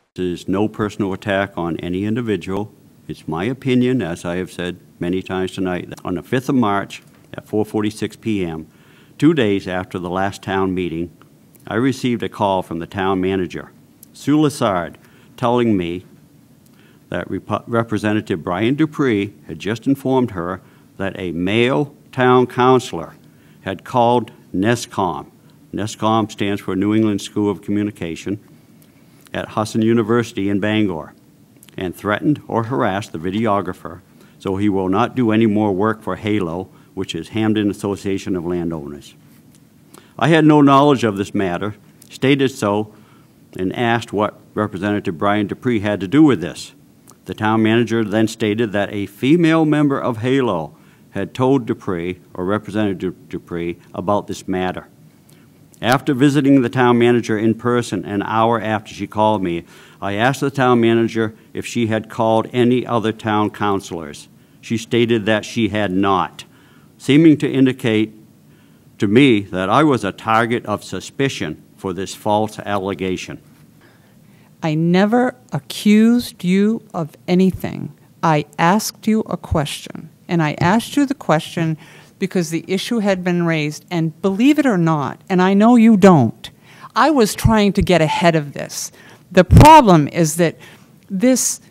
This is no personal attack on any individual. It's my opinion, as I have said many times tonight, that on the 5th of March at 4:46 p.m., 2 days after the last town meeting, I received a call from the town manager, Sue Lessard, telling me that Representative Brian Dupree had just informed her that a male town councilor had called NESCOM. NESCOM stands for New England School of Communication at Husson University in Bangor, and threatened or harassed the videographer, so he will not do any more work for HALO, which is Hampden Association of Landowners. I had no knowledge of this matter, stated so, and asked what Representative Brian Dupree had to do with this. The town manager then stated that a female member of HALO had told Dupree, or Representative Dupree, about this matter. After visiting the town manager in person an hour after she called me, I asked the town manager if she had called any other town councilors. She stated that she had not, seeming to indicate to me that I was a target of suspicion for this false allegation. I never accused you of anything. I asked you a question, and I asked you the question because the issue had been raised, and believe it or not, and I know you don't, I was trying to get ahead of this. The problem is that this,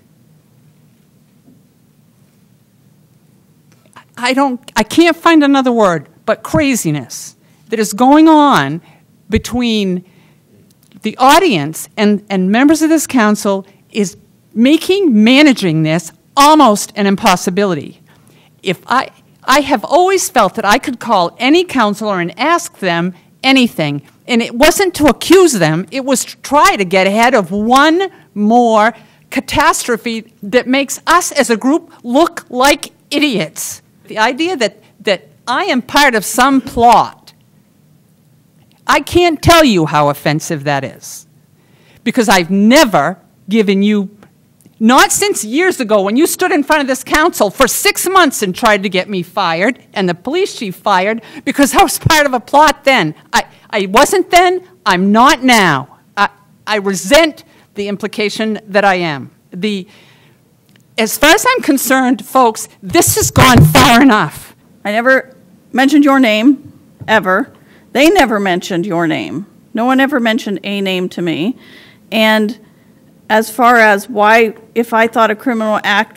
I can't find another word, but craziness that is going on between the audience and members of this council is managing this almost an impossibility. If I have always felt that I could call any councilor and ask them anything, and it wasn't to accuse them, it was to try to get ahead of one more catastrophe that makes us as a group look like idiots. The idea that I am part of some plot, I can't tell you how offensive that is, because I've never given you, not since years ago when you stood in front of this council for 6 months and tried to get me fired and the police chief fired because I was part of a plot then. I wasn't then, I'm not now. I resent the implication that I am. As far as I'm concerned, folks, this has gone far enough. I never mentioned your name, ever. They never mentioned your name. No one ever mentioned a name to me. And as far as why, if I thought a criminal act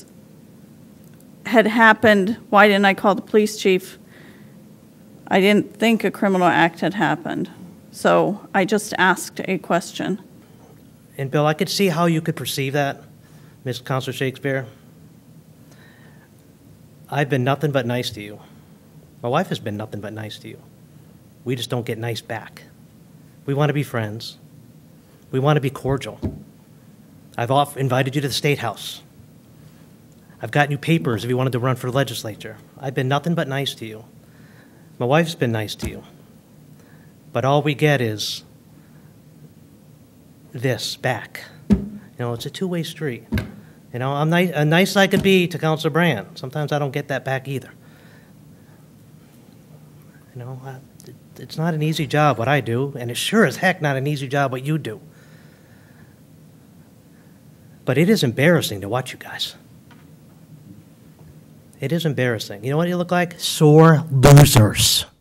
had happened, why didn't I call the police chief? I didn't think a criminal act had happened. So I just asked a question. And Bill, I could see how you could perceive that, Ms. Counselor Shakespeare. I've been nothing but nice to you. My wife has been nothing but nice to you. We just don't get nice back. We want to be friends. We want to be cordial. I've invited you to the State House. I've gotten you papers if you wanted to run for the legislature. I've been nothing but nice to you. My wife's been nice to you. But all we get is this back. You know, it's a two-way street. You know, I'm nice as I could be to Councilor Brand. Sometimes I don't get that back either. You know, it's not an easy job what I do, and it's sure as heck not an easy job what you do. But it is embarrassing to watch you guys. It is embarrassing. You know what you look like? Sore losers.